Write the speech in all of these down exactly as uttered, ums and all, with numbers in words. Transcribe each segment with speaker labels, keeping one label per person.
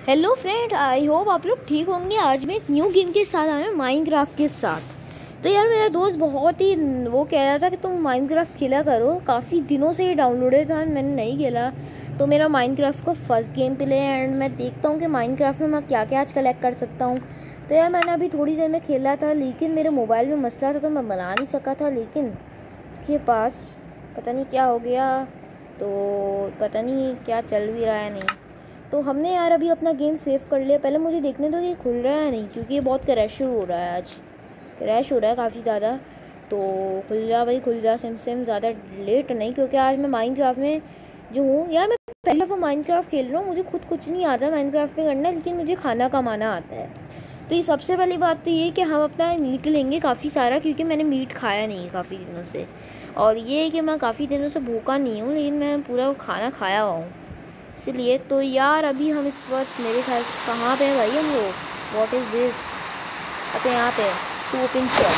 Speaker 1: Hello friend, I hope आप लोग ठीक होंगे। आज मैं एक न्यू गेम के साथ आया हूँ, माइनक्राफ्ट के साथ। तो यार मेरा दोस्त बहुत ही वो कह रहा था कि तुम माइनक्राफ्ट खेला करो। काफ़ी दिनों से ये डाउनलोडेड था, मैंने नहीं खेला। तो मेरा माइनक्राफ्ट का फर्स्ट गेम प्ले है एंड मैं देखता हूँ कि माइनक्राफ्ट में मैं क्या क्या आज कलेक्ट कर सकता हूँ। तो यार मैंने अभी थोड़ी देर में खेला था, लेकिन मेरे मोबाइल में मसला था तो मैं बना नहीं सका था। लेकिन इसके पास पता नहीं क्या हो गया, तो पता नहीं क्या चल भी रहा है नहीं। तो हमने यार अभी अपना गेम सेव कर लिया। पहले मुझे देखने दो कि खुल रहा है नहीं, क्योंकि ये बहुत क्रैश हो रहा है, आज क्रैश हो रहा है काफ़ी ज़्यादा। तो खुल जा भाई, खुल जा सिम सिम, ज़्यादा लेट नहीं, क्योंकि आज मैं माइनक्राफ्ट में जो हूँ यार, मैं पहले दफ़ा माइनक्राफ्ट खेल रहा हूँ। मुझे खुद कुछ नहीं आता माइनक्राफ्ट में करना, लेकिन मुझे खाना कमाना आता है। तो ये सबसे पहली बात तो ये कि हम अपना मीट लेंगे काफ़ी सारा, क्योंकि मैंने मीट खाया नहीं है काफ़ी दिनों से। और ये है कि मैं काफ़ी दिनों से भूखा नहीं हूँ, लेकिन मैं पूरा खाना खाया हुआ हूँ इसलिए। तो यार अभी हम इस वक्त मेरे ख्याल से कहाँ पे हैं भाई हम लोग? What is this? अच्छा यहाँ पे टू ओपन शेयर।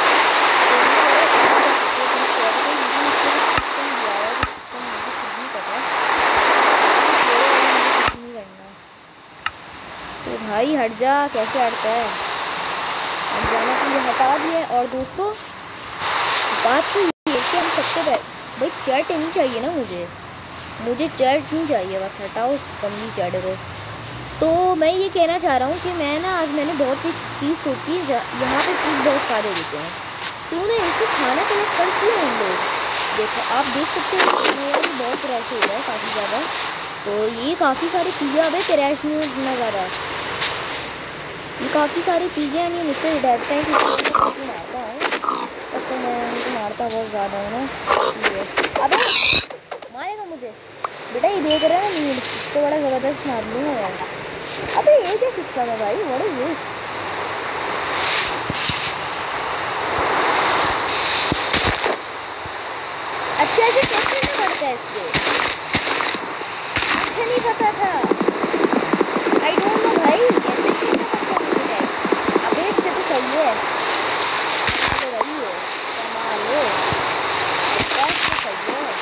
Speaker 1: तो भाई हट जा, कैसे हटता है? हट जाना के लिए हटा दिए। और दोस्तों बात तो ये कि हम सबसे पहले भाई चैट नहीं चाहिए ना, मुझे मुझे चैट नहीं चाहिए, बस हटाओ उस गंदी चैट को। तो मैं ये कहना चाह रहा हूँ कि मैं ना आज मैंने बहुत एक चीज़ सोची। यहाँ पे फूड बहुत सारे देते हैं, तो उन्हें ऐसे खाना कलेक्ट कर दिया हम लोग। देखो आप देख सकते हो यार, बहुत क्रैश हो रहा है काफ़ी ज़्यादा। तो ये काफ़ी सारे पिज़्ज़ा है, क्रैश नहीं इतना ज़्यादा। ये काफ़ी सारे पिज़्ज़ा हैं, ये मुझसे डरते हैं क्योंकि मैं मारता हूँ, तो मैं उनको मारता बहुत ज़्यादा हूँ ना। अबे मारेगा मुझे बेटा, ये देख रहा है ना नीड, इससे बड़ा ज़बरदस्त मार लूँगा यार। अबे ये क्या सिस्टम है भाई? What is this? अच्छा ऐसे कैसे खेलना पड़ता है इसको? मुझे नहीं पता था, आई डोंट नो भाई कैसे खेलना पड़ता है मुझे। अबे इससे तो सही है, तो वही है कमाल है, तो सही है।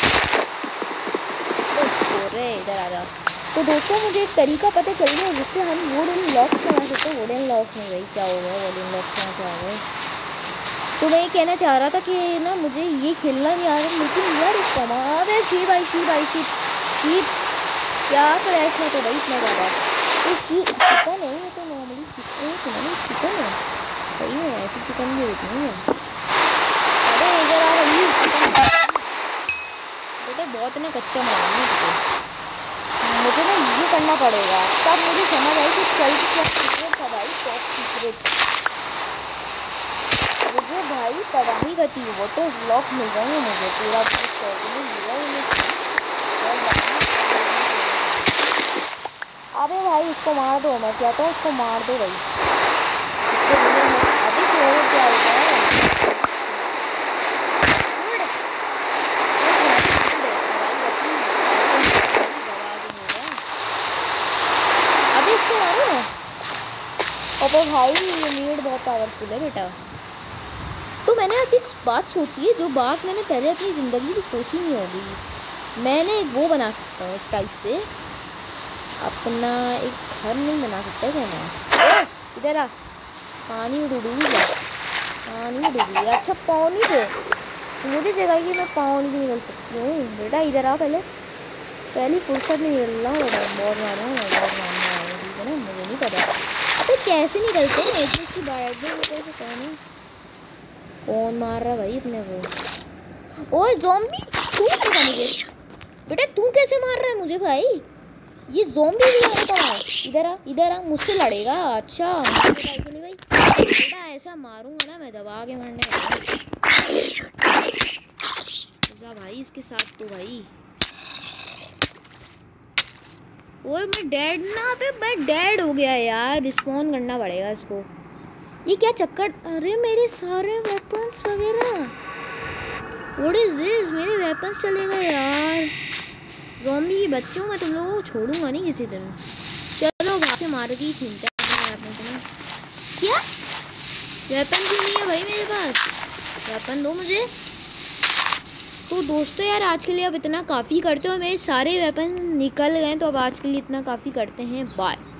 Speaker 1: इधर आ रहा। तो दोस्तों मुझे एक तरीका पता चल गया जिससे हम वुडन लॉक्स बना सकते हैं। वुडन लॉक्स में भाई क्या हो गया, वुडन लॉक्स कहाँ से आ गए? तो मैं ये कहना चाह रहा था कि ना मुझे ये खेलना नहीं आ रहा, लेकिन यार कमाल है। शीप आई शीप आई शीप शीप क्या क्रैश में तो भाई इतना ज़्यादा। तो शीप चिकन है, ये तो नॉर्मली चिकन चिकन है, सही है, ऐसी चिकन भी होती है। अरे इधर आ रही बेटा, बहुत ना कच्चा मारना है मुझे ना, ये करना पड़ेगा। तब मुझे समझ आई कि चल क्या सीक्रेट था भाई, टॉप सीक्रेट। मुझे भाई तबाही गति वो तो व्लॉग मिल जाएंगे मुझे पूरा अबे भाई इसको मार दो, मैं कहता हूँ इसको मार दो भाई। अभी क्या होगा और भाई ये मीट बहुत पावरफुल है बेटा। तो मैंने आज एक बात सोची है, जो बात मैंने पहले अपनी ज़िंदगी में सोची नहीं होगी। मैंने एक वो बना सकता हूँ, एक टाइप से अपना एक घर नहीं बना सकता क्या मैं? इधर आ, पानी में डूबी जा, पानी में डूबी। अच्छा पानी पे मुझे जगह कि मैं पानी भी निकल सकती हूँ बेटा। इधर आ, पहले पहली फुर्सत में निकल रहा हूँ बेटा, बहुत मारा हूँ बहुत मारना है, ठीक है ना? मुझे नहीं पता अबे कैसे निकलते हैं इसकी बाइट में, कैसे कहना कौन मार रहा भाई अपने को? ओए ज़ॉम्बी, तू मारेगा मुझे बेटा? तू कैसे मार रहा है मुझे भाई? ये ज़ॉम्बी भी आता है। इधर आ, इधर आ, मुझसे लड़ेगा? अच्छा भाई बेटा ऐसा मारूंगा ना मैं, दबा के मारने वाला भाई इसके साथ। तो भाई ओए मैं डेड ना पे मैं डेड हो गया यार, रिस्पॉन करना पड़ेगा इसको। ये क्या चक्कर? अरे मेरे सारे वेपन्स वगैरह, व्हाट इज दिस? मेरे वेपन्स चले गए यार। ज़ॉम्बी बच्चों मैं तुम लोगों को छोड़ूंगा नहीं किसी दिन। चलो वहाँ से मार के ही छीनते हैं वेपन। क्या वेपन क्यों नहीं है भाई मेरे पास? वेपन दो मुझे। तो दोस्तों यार आज के लिए अब इतना काफ़ी करते हो, मेरे सारे वेपन निकल गए, तो अब आज के लिए इतना काफ़ी करते हैं, बाय।